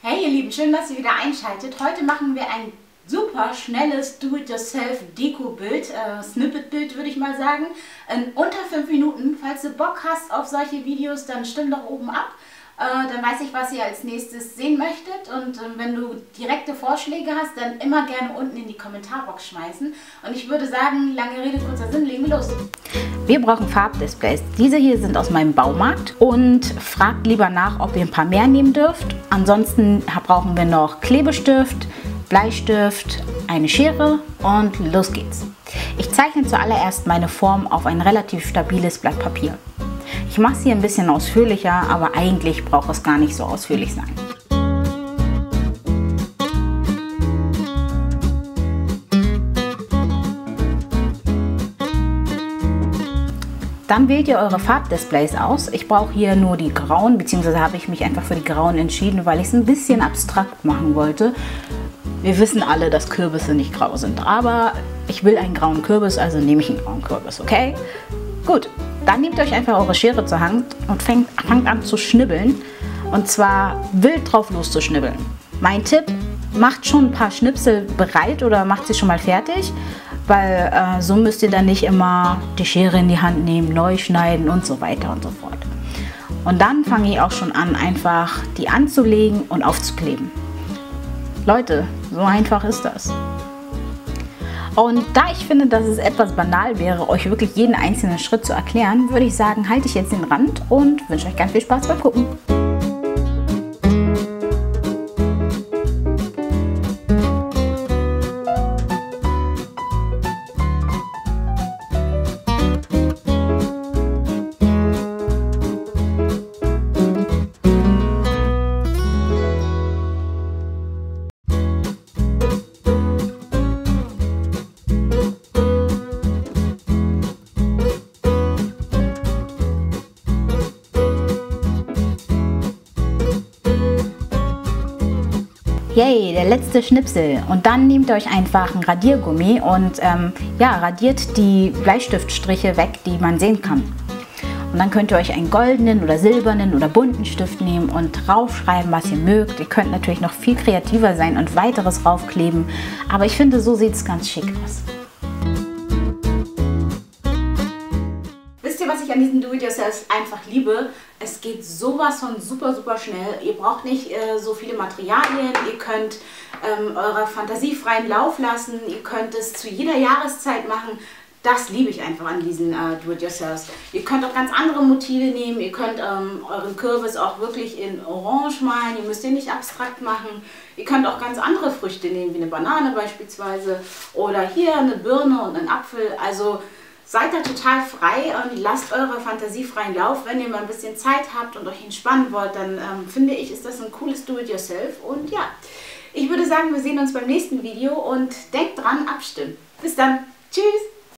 Hey ihr Lieben, schön, dass ihr wieder einschaltet. Heute machen wir ein super schnelles Do-it-yourself-Deko-Bild, Snippet-Bild würde ich mal sagen, in unter 5 Minuten. Falls du Bock hast auf solche Videos, dann stimm doch oben ab. Dann weiß ich, was ihr als nächstes sehen möchtet, und wenn du direkte Vorschläge hast, dann immer gerne unten in die Kommentarbox schmeißen. Und ich würde sagen, lange Rede, kurzer Sinn, legen wir los. Wir brauchen Farbdisplays. Diese hier sind aus meinem Baumarkt, und fragt lieber nach, ob ihr ein paar mehr nehmen dürft. Ansonsten brauchen wir noch Klebestift, Bleistift, eine Schere und los geht's. Ich zeichne zuallererst meine Form auf ein relativ stabiles Blatt Papier. Ich mache es hier ein bisschen ausführlicher, aber eigentlich braucht es gar nicht so ausführlich sein. Dann wählt ihr eure Farbdisplays aus. Ich brauche hier nur die grauen, beziehungsweise habe ich mich einfach für die grauen entschieden, weil ich es ein bisschen abstrakt machen wollte. Wir wissen alle, dass Kürbisse nicht grau sind, aber ich will einen grauen Kürbis, also nehme ich einen grauen Kürbis, okay? Gut, dann nehmt euch einfach eure Schere zur Hand und fangt an zu schnibbeln, und zwar wild drauf loszuschnibbeln. Mein Tipp, macht schon ein paar Schnipsel bereit oder macht sie schon mal fertig, weil so müsst ihr dann nicht immer die Schere in die Hand nehmen, neu schneiden und so weiter und so fort. Und dann fange ich auch schon an, einfach die anzulegen und aufzukleben. Leute, so einfach ist das. Und da ich finde, dass es etwas banal wäre, euch wirklich jeden einzelnen Schritt zu erklären, würde ich sagen, halte ich jetzt den Rand und wünsche euch ganz viel Spaß beim Gucken. Yay, der letzte Schnipsel. Und dann nehmt ihr euch einfach ein Radiergummi und radiert die Bleistiftstriche weg, die man sehen kann. Und dann könnt ihr euch einen goldenen oder silbernen oder bunten Stift nehmen und draufschreiben, was ihr mögt. Ihr könnt natürlich noch viel kreativer sein und weiteres raufkleben, aber ich finde, so sieht es ganz schick aus. Wisst ihr, was ich an diesem Do-it-yourself einfach liebe? Es geht sowas von super schnell. Ihr braucht nicht so viele Materialien. Ihr könnt eurer Fantasie freien Lauf lassen. Ihr könnt es zu jeder Jahreszeit machen. Das liebe ich einfach an diesen Do-it-yourselfs. Ihr könnt auch ganz andere Motive nehmen. Ihr könnt euren Kürbis auch wirklich in Orange malen. Ihr müsst den nicht abstrakt machen. Ihr könnt auch ganz andere Früchte nehmen, wie eine Banane beispielsweise. Oder hier eine Birne und einen Apfel. Also seid da total frei und lasst eurer Fantasie freien Lauf. Wenn ihr mal ein bisschen Zeit habt und euch entspannen wollt, dann finde ich, ist das ein cooles Do-it-yourself. Und ja, ich würde sagen, wir sehen uns beim nächsten Video und denkt dran, abstimmen. Bis dann. Tschüss.